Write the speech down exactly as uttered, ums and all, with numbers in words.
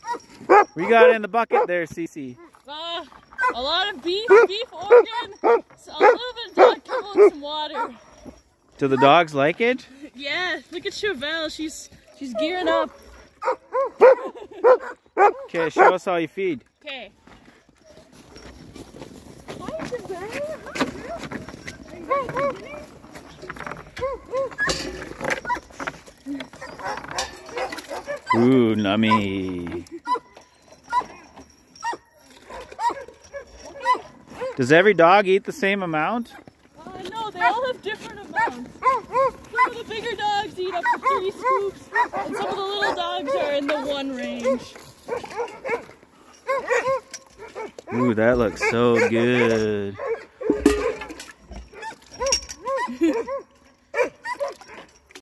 What you got in the bucket there, Cece? Uh, a lot of beef, beef organ, so a little bit of dog kibble and some water. Do the dogs like it? Yeah, look at Chevelle. She's she's gearing up. Okay, show us how you feed. Okay. Ooh, nummy. Does every dog eat the same amount? Uh, no, they all have different amounts. Some of the bigger dogs eat up to three scoops, and some of the little dogs are in the one range. Ooh, that looks so good.